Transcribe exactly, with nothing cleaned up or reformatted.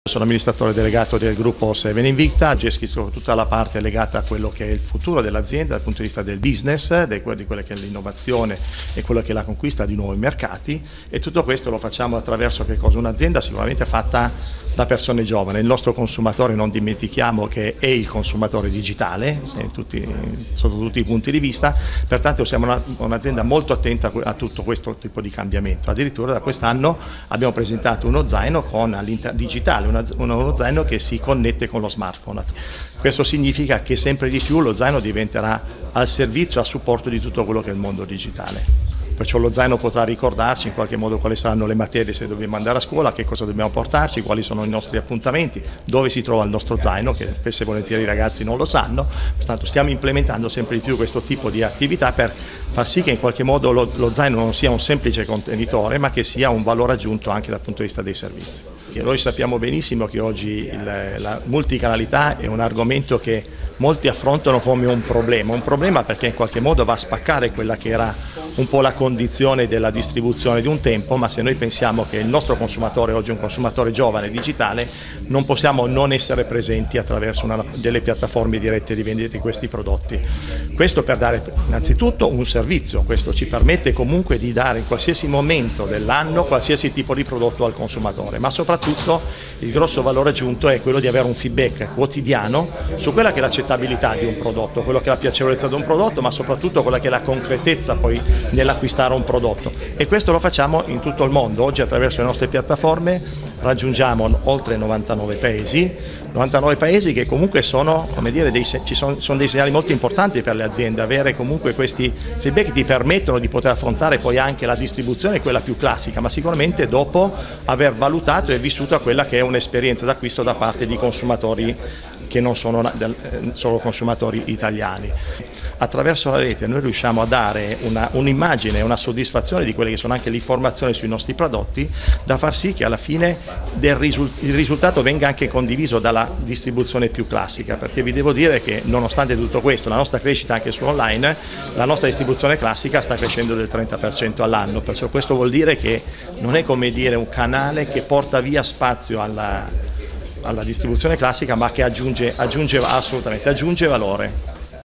Sono amministratore delegato del gruppo Seven Invicta, gestisco tutta la parte legata a quello che è il futuro dell'azienda dal punto di vista del business, di quella che è l'innovazione e quello che è la conquista di nuovi mercati, e tutto questo lo facciamo attraverso che cosa? Un'azienda sicuramente fatta da persone giovani. Il nostro consumatore, non dimentichiamo che è il consumatore digitale tutti, sotto tutti i punti di vista, pertanto siamo un'azienda molto attenta a tutto questo tipo di cambiamento. Addirittura da quest'anno abbiamo presentato uno zaino con digitale, una uno zaino che si connette con lo smartphone. Questo significa che sempre di più lo zaino diventerà al servizio, a supporto di tutto quello che è il mondo digitale. Perciò lo zaino potrà ricordarci in qualche modo quali saranno le materie se dobbiamo andare a scuola, che cosa dobbiamo portarci, quali sono i nostri appuntamenti, dove si trova il nostro zaino, che spesso e volentieri i ragazzi non lo sanno. Pertanto stiamo implementando sempre di più questo tipo di attività per far sì che in qualche modo lo, lo zaino non sia un semplice contenitore, ma che sia un valore aggiunto anche dal punto di vista dei servizi. E noi sappiamo benissimo che oggi il, la multicanalità è un argomento che molti affrontano come un problema, un problema perché in qualche modo va a spaccare quella che era un po' la condizione della distribuzione di un tempo, ma se noi pensiamo che il nostro consumatore oggi è un consumatore giovane, digitale, non possiamo non essere presenti attraverso una, delle piattaforme dirette di vendita di questi prodotti. Questo per dare innanzitutto un servizio, questo ci permette comunque di dare in qualsiasi momento dell'anno qualsiasi tipo di prodotto al consumatore, ma soprattutto il grosso valore aggiunto è quello di avere un feedback quotidiano su quella che è l'accettabilità di un prodotto, quello che è la piacevolezza di un prodotto, ma soprattutto quella che è la concretezza poi nell'acquistare un prodotto, e questo lo facciamo in tutto il mondo. Oggi attraverso le nostre piattaforme raggiungiamo oltre novantanove paesi, novantanove paesi che comunque sono, come dire, dei, ci sono, sono dei segnali molto importanti per le aziende. Avere comunque questi feedback ti permettono di poter affrontare poi anche la distribuzione, quella più classica, ma sicuramente dopo aver valutato e vissuto a quella che è un'esperienza d'acquisto da parte di consumatori che non sono solo consumatori italiani. Attraverso la rete noi riusciamo a dare un'immagine, una soddisfazione di quelle che sono anche le informazioni sui nostri prodotti, da far sì che alla fine del risult- il risultato venga anche condiviso dalla distribuzione più classica, perché vi devo dire che nonostante tutto questo, la nostra crescita anche su online, la nostra distribuzione classica sta crescendo del trenta per cento all'anno, perciò questo vuol dire che non è come dire un canale che porta via spazio alla, alla distribuzione classica, ma che aggiunge, aggiunge assolutamente aggiunge valore.